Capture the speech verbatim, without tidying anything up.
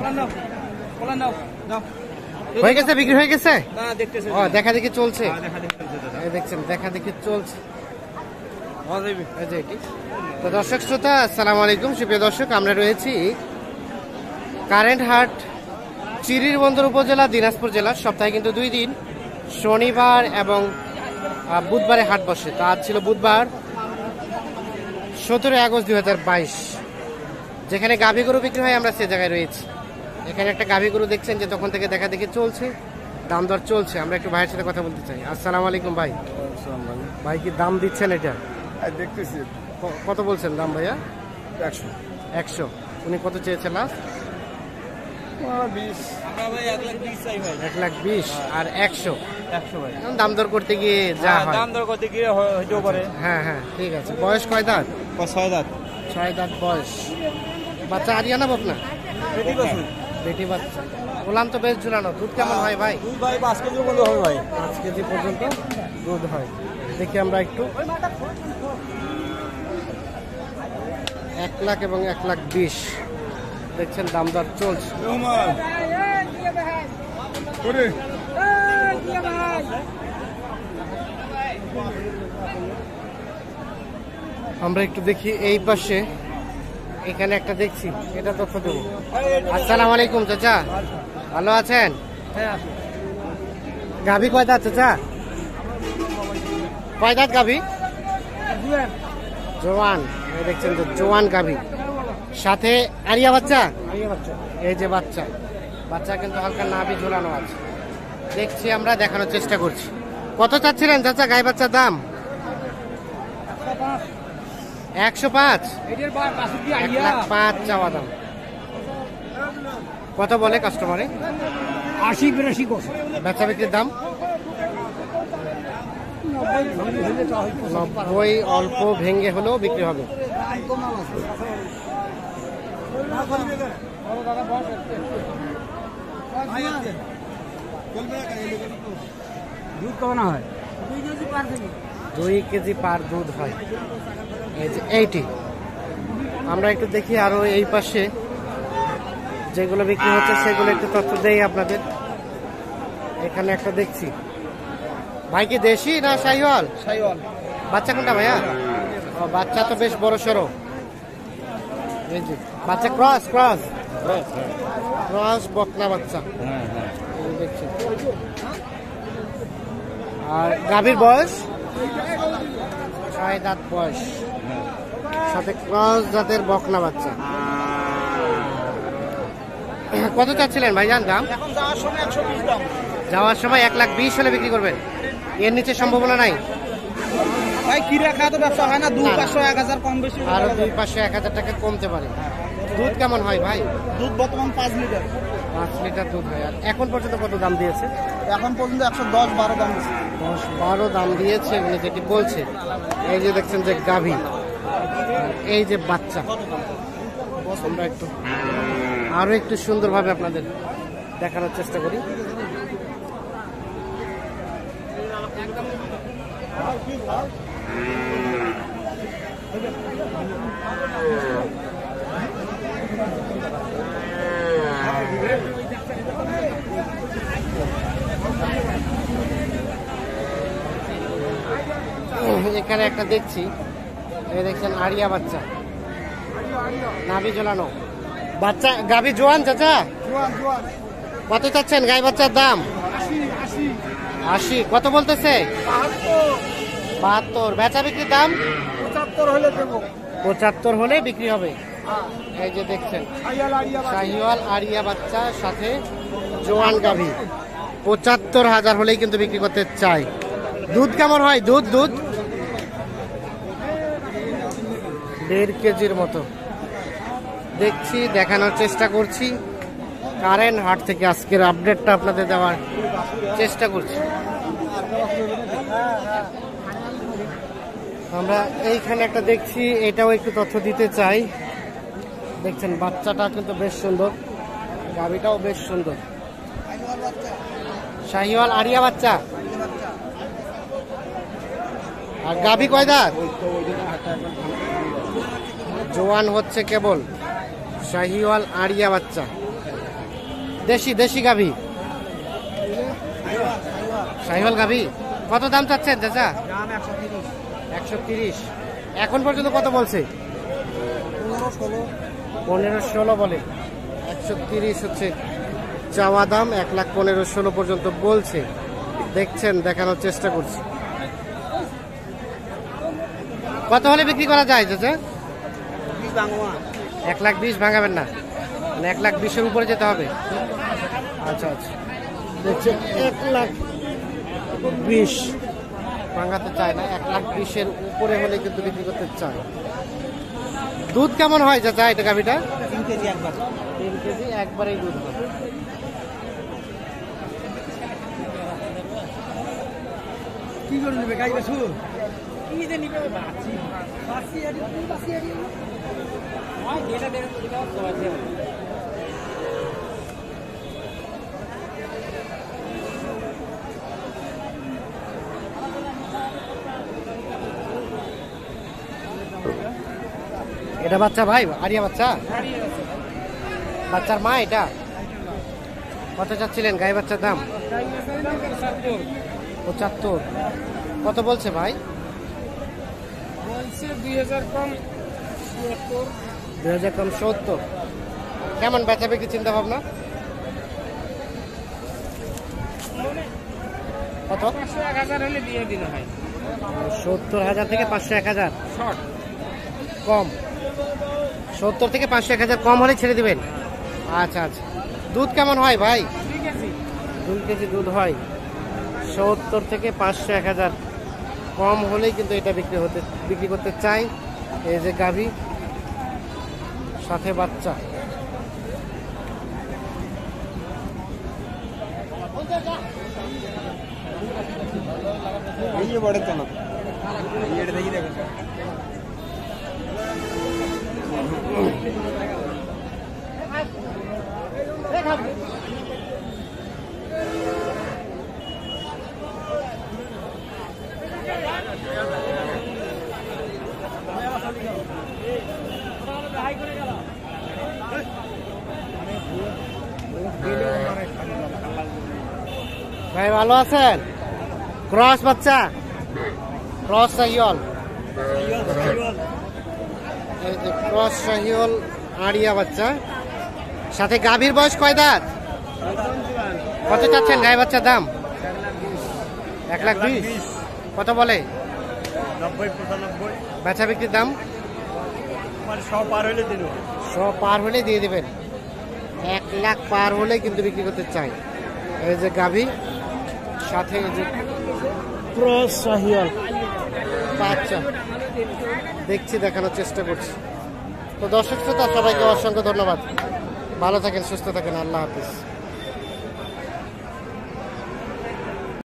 হয়ে গেছে, বিক্রি হয়ে গেছে। ও দেখা দেখি চলছে, দেখছেন দেখা দেখি চলছে। তো দর্শক শ্রোতা আসসালামু আলাইকুম, সুপ্রিয় দর্শক, আমরা রয়েছি কারেন্ট হাট, চিরিরবন্দর উপজেলা, দিনাজপুর জেলার। সপ্তাহে কিন্তু দুই দিন, শনিবার এবং বুধবারে হাট বসে। তো আজ ছিল বুধবার, সতেরোই আগস্ট দুই হাজার বাইশ। যেখানে গাভী গরু বিক্রি হয় আমরা সে জায়গায় রয়েছি। এখানে একটা গাভী গরু দেখছেন যে তখন থেকে দেখা দেখি চলছে, দাম দর চলছে। আমরা একটু ভাইয়ের সাথে কথা বলতে চাই। আসসালামু আলাইকুম ভাই। ভাই কি দাম দিচ্ছেন এটা? দেখতেছি। কত বলছেন দাম ভাইয়া? একশো। একশো। উনি কত চেয়েছেন লাস্ট? এক লাখ বিশ আর একশো। দাম দর করতে গিয়ে যা হয়, দাম দর করতে গিয়ে হইতেও পারে। হ্যাঁ হ্যাঁ ঠিক আছে। বয়স কয় দাঁত? ছয় দাঁত। ছয় দাঁত বয়স। বাচ্চা আরিয়ানা বকনা? বেটি বাচ্চা। ওলান তো বেশ ঝুলানো। দুধ কেমন হয় ভাই? দুধ ভাই পাঁচ কেজি পর্যন্ত হবে ভাই। পাঁচ কেজি পর্যন্ত দুধ হয়। দেখি আমরা একটু। এক লাখ এবং এক লাখ বিশ দেখছেন, দাম দর চলছে। আমরা একটু দেখি এই পাশে, এখানে একটা দেখছি, এটা তথ্য দেবো। আসসালামু আলাইকুম চাচা, ভালো আছেন? গাভী কয় দাঁত চাচা? কয় দাঁত গাভী? জোয়ান। দেখছেন তো জোয়ান গাভী, সাথে আরিয়া বাচ্চা। এই যে বাচ্চা, বাচ্চা কিন্তু হালকা নাভি ঝোলানো আছে। দেখছি আমরা, দেখানোর চেষ্টা করছি। কত চাচ্ছিলেন চাচা গাই বাচ্চার দাম? একশো পাঁচ। এক লাখ পাঁচ চাওয়া দাম। কত বলে কাস্টমারে? আশি বিরাশি। বেচা বিক্রির দাম নব্বই, অল্প ভেঙে হলেও বিক্রি হবে। দুধ কেমন হয়? দুই কেজি পার দুধ হয়। এই যে এইটি। আমরা একটু দেখি আরো এই পাশে যেগুলো বিক্রি হচ্ছে সেগুলো একটু তথ্য দেই আপনাদের। এখানে একটা দেখছি। ভাই কি দেশি না শাহিওয়াল? শাহিওয়াল। বাচ্চা কোনটা ভাইয়া? ও বাচ্চা তো বেশ বড় সড়ো। এই যে বাচ্চা ক্রস ক্রস ক্রস বকনা বাচ্চা। দেখছি। আর গাভীর বয়স ছয় দাঁত বয়স, সাথে ক্রস জাতের বকনা বাচ্চা। কত চাচ্ছিলেন ভাইজান দাম? যাওয়ার সময় এক লাখ বিশ হলে বিক্রি করবেন, এর নিচে সম্ভাবনা নাই ভাই? কি রাখা তো ব্যবসা হয় না, দুই পাঁচশো এক হাজার কম বেশি, আরো দুই পাঁচশো এক হাজার টাকা কমতে পারে। দুধ কেমন হয় ভাই? দুধ বর্তমান পাঁচ লিটার। পাঁচ লিটার দুধ হয়। আর এখন পর্যন্ত কত দাম দিয়েছে? এখন পর্যন্ত একশো দশ বারো দাম দিয়েছে। দশ বারো দাম দিয়েছে উনি যেটি বলছে। এই যে দেখছেন যে গাভী, এই যে বাচ্চা। আমরা একটু আরো একটু সুন্দরভাবে আপনাদের দেখানোর চেষ্টা করি। এখানে একটা দেখছি, এই দেখছেন আরিয়া বাচ্চা, নাভি ঝোলানো বাচ্চা। গাভী জোয়ান চাচা? কত চাচ্ছেন গাই বাচ্চার দাম? আশি। কত বলতেছে? বাহাত্তর। বেচা বিক্রির দাম পঁচাত্তর হলে দেবো। পঁচাত্তর হলে বিক্রি হবে। এই যে দেখছেন শাহিওয়াল আরিয়া বাচ্চা, সাথে জোয়ান গাভী, পঁচাত্তর হাজার হলেই কিন্তু বিক্রি করতে চাই। দুধ কেমন হয়? দুধ দুধ দেড় কেজির মতো দেখছি, দেখানোর চেষ্টা করছি। কারেন্ট হাট থেকে আজকের আপডেটটা আপনাদের দেওয়ার চেষ্টা করছি। আমরা এইখানে একটা দেখছি, এটাও একটু তথ্য দিতে চাই। দেখছেন বাচ্চাটা কিন্তু বেশ সুন্দর, গাভীটাও বেশ সুন্দর। শাহিওয়াল আরিয়া বাচ্চা। আর গাভী কয় দাঁত? জোয়ান হচ্ছে কেবল। শাহিওয়াল আরিয়া বাচ্চা, দেশি দেশি গাভী, শাহিওয়াল গাভী। কত দাম চাচ্ছেন চাচা? একশো তিরিশ। এখন পর্যন্ত কত বলছে? পনেরো ষোলো বলে। একশো তিরিশ হচ্ছে চাওয়া দাম, এক লাখ পনেরো ষোলো পর্যন্ত বলছে। দেখছেন, দেখানোর চেষ্টা করছি। কত হলে বিক্রি করা যায় চাচা? এক লাখ বিশ ভাঙাবেন না, মানে এক লাখ বিশের উপরে যেতে হবে। আচ্ছা আচ্ছা, দেখছেন এক লাখ বিশ ভাঙাতে চায় না, এক লাখ বিশের উপরে হলে কিন্তু বিক্রি করতে চায়। দুধ কেমন হয় চাচা এটা গাভীটা? তিন কেজি একবার। তিন কেজি একবারেই দুধ হয়। কি করে নেবে গাই বেশু? কি যে নিবে বাছি বাছি আর বাছি আর ওই যেটা দেন সেটা তো আছে। এটা বাচ্চা ভাই, আরিয়া বাচ্চা, বাচ্চার মা। এটা কত চাচ্ছিলেন গাই বাচ্চার দাম? পঁচাত্তর। কত বলছে ভাই? দুই হাজার কম দুই হাজার কম সত্তর। কেমন বেচা বিক্রি চিন্তা ভাবনা? কত? পাঁচশো এক হাজার হলে দিয়ে দিলে হয়। সত্তর হাজার থেকে পাঁচশো এক হাজার কম। সত্তর থেকে পাঁচশো এক হাজার কম হলে ছেড়ে দিবেন। আচ্ছা আচ্ছা, দুধ কেমন হয় ভাই? দুই কেজি দুধ হয়। সত্তর থেকে পাঁচশো এক হাজার কম হলেই কিন্তু এটা বিক্রি হতে বিক্রি করতে চাই। এই যে গাভী, সাথে বাচ্চা। এই বড় তো না এটা দেখি দেখো। ভাই ভালো আছেন? ক্রস বাচ্চা, ক্রস শাহিওয়াল। এই যে ক্রস শাহিওয়াল আড়িয়া বাচ্চা, সাথে গাভীর বয়স কয় দাঁত? কত চাচ্ছেন গাই বাচ্চার দাম? এক লাখ বিশ। কত বলে? নব্বই পঁচানব্বই। বেচা বিক্রির দাম শ পার হলে দিল। শ পার হলে দিয়ে দেবেন। এক লাখ পার হলে কিন্তু বিক্রি করতে চাই। এই যে গাভী, সাথে এই যে ক্রস শাহিওয়াল বাচ্চা দেখছি, দেখানোর চেষ্টা করছি। তো দর্শক শ্রোতা সবাইকে অসংখ্য ধন্যবাদ। ভালো থাকেন, সুস্থ থাকেন, আল্লাহ হাফিজ।